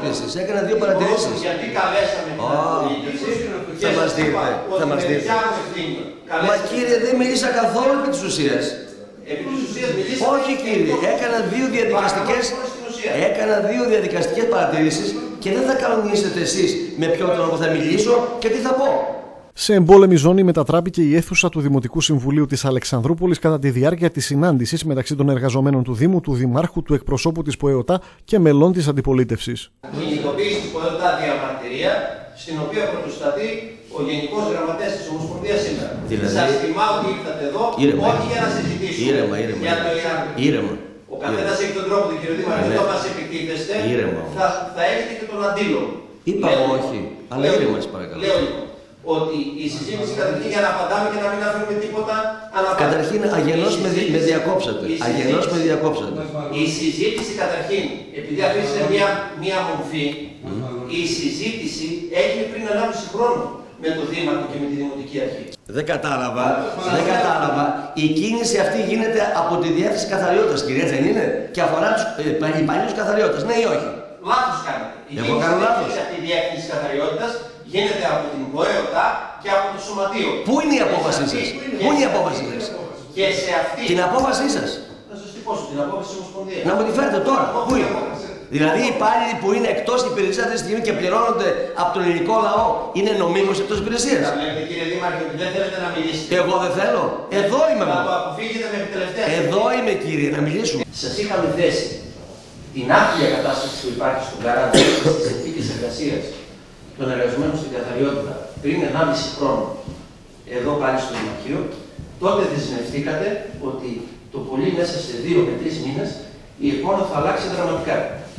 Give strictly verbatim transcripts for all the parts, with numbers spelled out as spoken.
επίσης. Έκανα δύο παρατηρήσεις. Γιατί καλέσαμε την αντιπολίτευση και θα μας σας δείτε, είπα θα ότι μας με δείτε. δικιά μου ευθύνη. Μα κύριε, δεν μίλησα καθόλου επί της ουσίας. Επί της ουσίας μιλήσατε. Όχι κύριε, έκανα δύο διαδικαστικές, έκανα δύο διαδικαστικές παρατηρήσεις και δεν θα κανονίσετε εσείς με ποιο τρόπο θα μιλήσω και τι θα πω. Σε εμπόλεμη ζώνη μετατράπηκε η αίθουσα του Δημοτικού Συμβουλίου της Αλεξανδρούπολης κατά τη διάρκεια της συνάντησης μεταξύ των εργαζομένων του Δήμου, του Δημάρχου, του εκπροσώπου της ΠΟΕΟΤΑ και μελών της αντιπολίτευσης. Κινητοποίηση της ΠΟΕΟΤΑ διαμαρτυρία, στην οποία πρωτοστατεί ο Γενικός Γραμματέας της Ομοσπονδίας σήμερα. Δηλαδή... Σας θυμάμαι ότι ήρθατε εδώ, ήρεμα, όχι για να συζητήσουμε ήρεμα, ήρεμα, για το Ιράν. Ήρεμα. Ο καθένας έχει τον τρόπο του, κύριε Δήμαρχε, ναι. όταν μας επιτίθεστε, θα, θα έχετε και τον αντίλογο. Είπα όχι, αλλά ήρεμα σας παρακαλώ. Λέω λοιπόν, ότι η συζήτηση καταρχήν για να απαντάμε και να μην αφήνουμε τίποτα αναπάντητο. Καταρχήν αγενώς με, δι, με διακόψατε. Αγενώς με διακόψατε. Η συζήτηση καταρχήν, επειδή αφήσετε μία, μία μορφή, mm. η συζήτηση έγινε πριν ενάμιση χρόνο με το Δήμαρχο και με τη Δημοτική Αρχή. Δεν κατάλαβα, δεν κατάλαβα. Η κίνηση αυτή γίνεται από τη Διεύθυνση Καθαριότητας, κυρία, δεν είναι? Και αφορά τους ε, υπαλλήλους καθαριότητας, ναι ή όχι? Λάθος κάνετε. Η Εγώ κάνω λάθος. κίνηση από τη Διεύθυνση Καθαριότητας γίνεται από την ΠΟΕΟΤΑ και από το Σωματείο. Πού είναι η απόφασή σας? Πού είναι η απόφασή σας? Και σε αυτή... Την απόφασή σας. Να σας τυπώσω την απόφαση της Ομοσπονδίας. Να μου τη φέρετε τώρα. Πού είναι? Δηλαδή οι υπάλληλοι που είναι εκτός υπηρεσίας αυτή τη στιγμή και πληρώνονται από τον ελληνικό λαό είναι νομίμως εκτός υπηρεσίας? Λέτε κύριε Δήμαρχε ότι δεν θέλετε να μιλήσετε. Εγώ δεν θέλω. Εδώ είμαι εγώ. Να το αποφύγετε μέχρι τελευταία. Εδώ είμαι κύριε, να μιλήσουμε. Σας είχαμε θέσει την άθλια κατάσταση που υπάρχει στον Καράντα στις συνθήκες εργασίας των εργαζομένων στην καθαριότητα πριν ενάμιση χρόνο εδώ πάλι στο Δημαρχείο. Τότε δεσμευτήκατε ότι το πολύ μέσα σε δύο με τρεις μήνες η εικόνα θα αλλάξει δραματικά.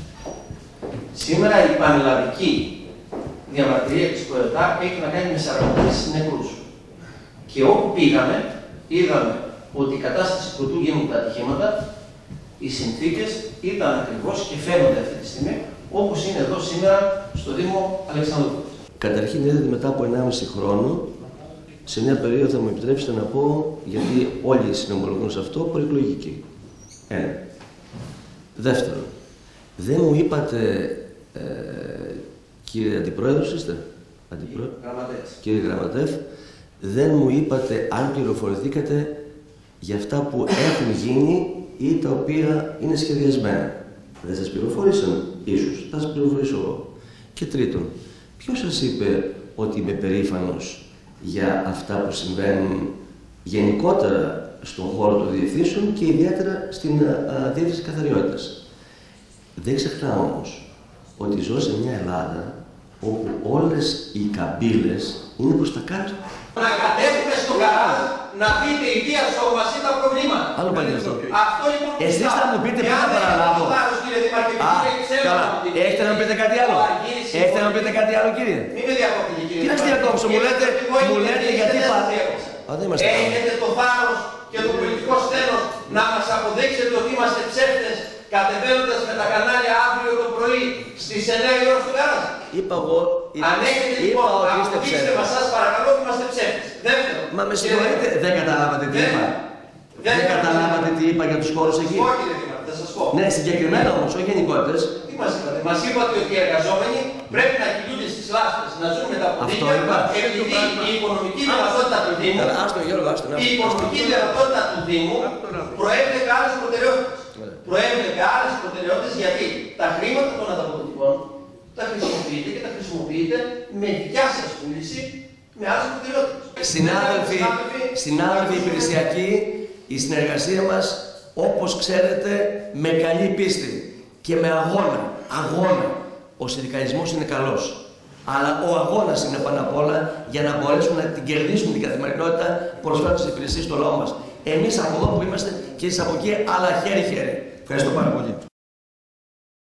Σήμερα η πανελλαδική διαμαρτυρία της ΠΟΕΟΤΑ έχει να κάνει με σαράντα τρεις νεκρούς. Και όπου πήγαμε, είδαμε ότι η κατάσταση πρωτού γίνουν τα ατυχήματα, οι συνθήκες ήταν ακριβώς και φαίνονται αυτή τη στιγμή όπως είναι εδώ σήμερα στο Δήμο Αλεξανδρούπολης. Καταρχήν είδατε μετά από ενάμιση χρόνο, σε μια περίοδο θα μου επιτρέψετε να πω, γιατί όλοι συνομολογούν σε αυτό, προεκλογική. Ένα. Δεύτερον, δεν μου είπατε, ε, κύριε Αντιπρόεδρος είστε, Αντιπρό... κύριε Γραμματεύ, δεν μου είπατε αν πληροφορηθήκατε για αυτά που έχουν γίνει ή τα οποία είναι σχεδιασμένα. Δεν σας πληροφόρησαν, ίσως, θα σας πληροφορήσω εγώ. Και τρίτον, ποιος σας είπε ότι είμαι περήφανος για αυτά που συμβαίνουν γενικότερα στον χώρο των διευθύνσεων και ιδιαίτερα στην διεύθυνση καθαριότητας? Δεν ξεχνάω όμως ότι ζω σε μια Ελλάδα όπου όλες οι καμπύλες είναι προς τα κάτω. Να κατέβουμε στο Καράζ, να πείτε η βία στο βασί τα προβλήματα. Άλλο πάλι αυτό. Αυτό λοιπόν. Εσείς θα μου πείτε πού θα παραλάβω. Α, καλά. Έχετε να μου πείτε κάτι άλλο? Έχετε να μου πείτε κάτι άλλο, κύριε? Μην με διακόπτετε, κύριε. Τι να σας διακόψω, μου λέτε, μου λέτε γιατί πάτε. Έχετε το θάρρος και το πολιτικό στένος να μας αποδείξετε ότι είμαστε ψεύτες κατεβαίνοντας με τα κανάλια αύριο το πρωί στις εννιά η ώρα στο Καράζ. Είπα εγώ, αν έχετε λοιπόν, αποδείξτε μας σας παρακαλώ ότι είμαστε ψεύτες. Δεύτερον. Μα με συγχωρείτε, δεν καταλάβατε τι είπα. Δεν καταλάβατε τι είπα για τους χώρους εκεί? Όχι, δεν είπατε, θα σας πω. Ναι, συγκεκριμένα όμως, όχι γενικότητες. Τι μας είπατε? Μας είπατε ότι οι εργαζόμενοι πρέπει να κινούνται στις λάσπες, να ζουν με τα ποδήλατα, επειδή η οικονομική δυνατότητα του Δήμου, η οικονομική δυνατότητα του Δήμου προέβλεπε άλλες προτεραιότητες. Προέβλεπε άλλες προτεραιότητες γιατί τα χρήματα των ανταποδοτικών τα χρησιμοποιείτε και τα χρησιμοποιείτε με δικιά σας πούληση με άλλες προτεραιότητες. Συνάδελφοι, συνάδελφοι υπηρεσιακοί, η συνεργασία μας, όπως ξέρετε, με καλή πίστη και με αγώνα, αγώνα. Ο συνδικαλισμός είναι καλός, αλλά ο αγώνας είναι πάνω απ' όλα για να μπορέσουμε να την κερδίσουμε την καθημερινότητα προσφέροντας τις υπηρεσίες στο λαό μας. Εμείς από εδώ που είμαστε και εσείς από εκεί, αλλά χέρι-χέρι. Ευχαριστώ πάρα πολύ.